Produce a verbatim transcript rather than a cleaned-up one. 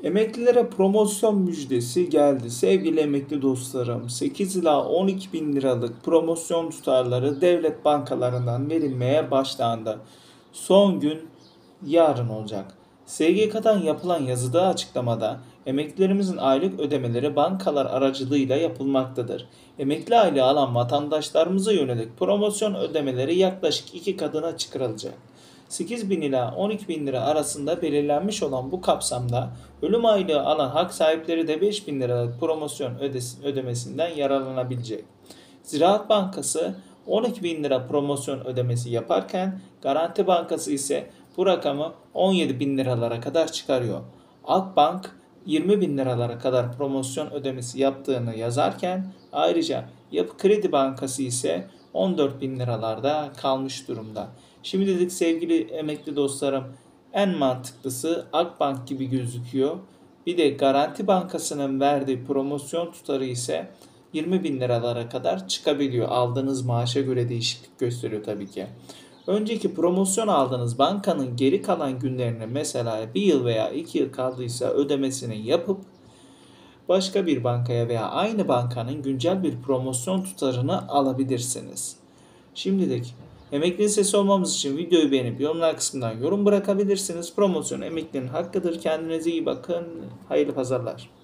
Emeklilere promosyon müjdesi geldi. Sevgili emekli dostlarım, sekiz ila on iki bin liralık promosyon tutarları devlet bankalarından verilmeye başlandı. Son gün yarın olacak. S G K'dan yapılan yazıda açıklamada emeklilerimizin aylık ödemeleri bankalar aracılığıyla yapılmaktadır. Emekli aylığı alan vatandaşlarımıza yönelik promosyon ödemeleri yaklaşık iki katına çıkarılacak. sekiz bin ila on iki bin lira arasında belirlenmiş olan bu kapsamda ölüm aylığı alan hak sahipleri de beş bin liralık promosyon ödemesinden yararlanabilecek. Ziraat Bankası on iki bin lira promosyon ödemesi yaparken Garanti Bankası ise bu rakamı on yedi bin liralara kadar çıkarıyor. Akbank yirmi bin liralara kadar promosyon ödemesi yaptığını yazarken ayrıca Yapı Kredi Bankası ise on dört bin liralarda kalmış durumda. Şimdilik sevgili emekli dostlarım, en mantıklısı Akbank gibi gözüküyor. Bir de Garanti Bankası'nın verdiği promosyon tutarı ise yirmi bin liralara kadar çıkabiliyor. Aldığınız maaşa göre değişiklik gösteriyor tabii ki. Önceki promosyon aldığınız bankanın geri kalan günlerine, mesela bir yıl veya iki yıl kaldıysa, ödemesini yapıp başka bir bankaya veya aynı bankanın güncel bir promosyon tutarını alabilirsiniz. Şimdilik emekli sesi olmamız için videoyu beğenip yorumlar kısmından yorum bırakabilirsiniz. Promosyon emeklinin hakkıdır. Kendinize iyi bakın. Hayırlı pazarlar.